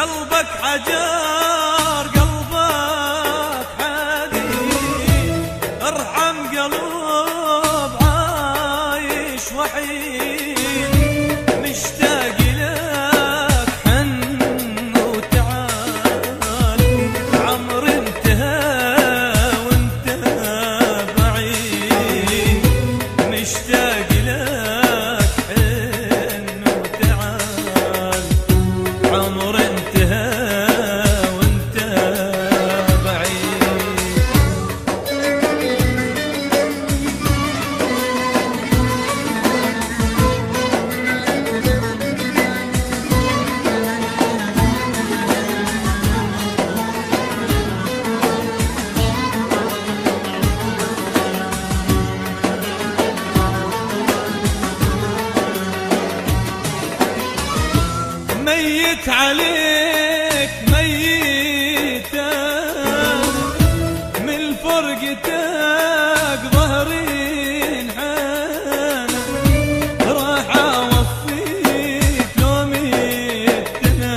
قلبك حجر قلبك حديد، ارحم قلب عايش وحيد، مشتاق لك حن وتعال، عمر انتهى وانت بعيد، مشتاق لك حن وتعال، عمر انتهى وانت بعيد. ميت عليك ميت من فرقتك ظهري انحنى، راح اوصيك لو ميتنا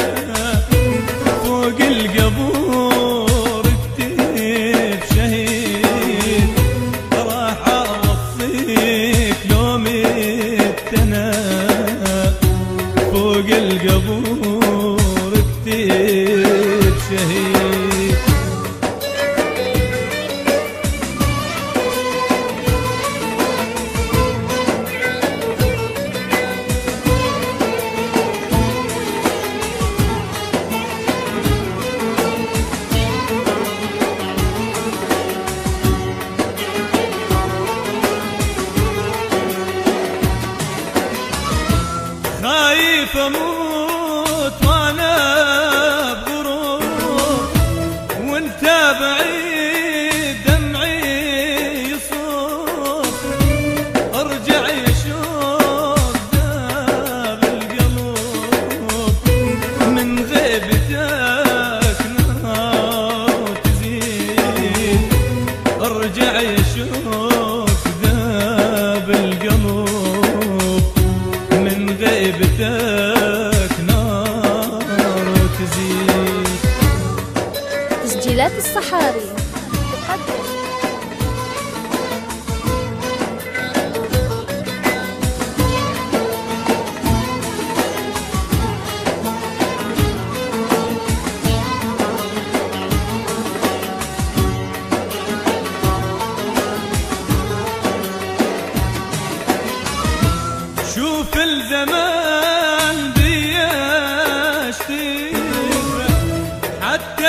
فوق القبور اكتب شهيد، راح اوصيك لو ميتنا فوق القبور اكتب شهيد. خايف اموت وانا بغرور، وانت بعيد دمعي يصوب، ارجع يشوف ذاب القلوب، من غيبتك نار تزيد، ارجع يشوف ذاب القلوب، من غيبتك نار تزيد. تسجيلات الصحاري تقدم شوف الزمان بيشتيفه، حتى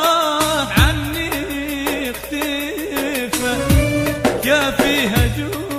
الفرح عني اختفى، كافي هجوم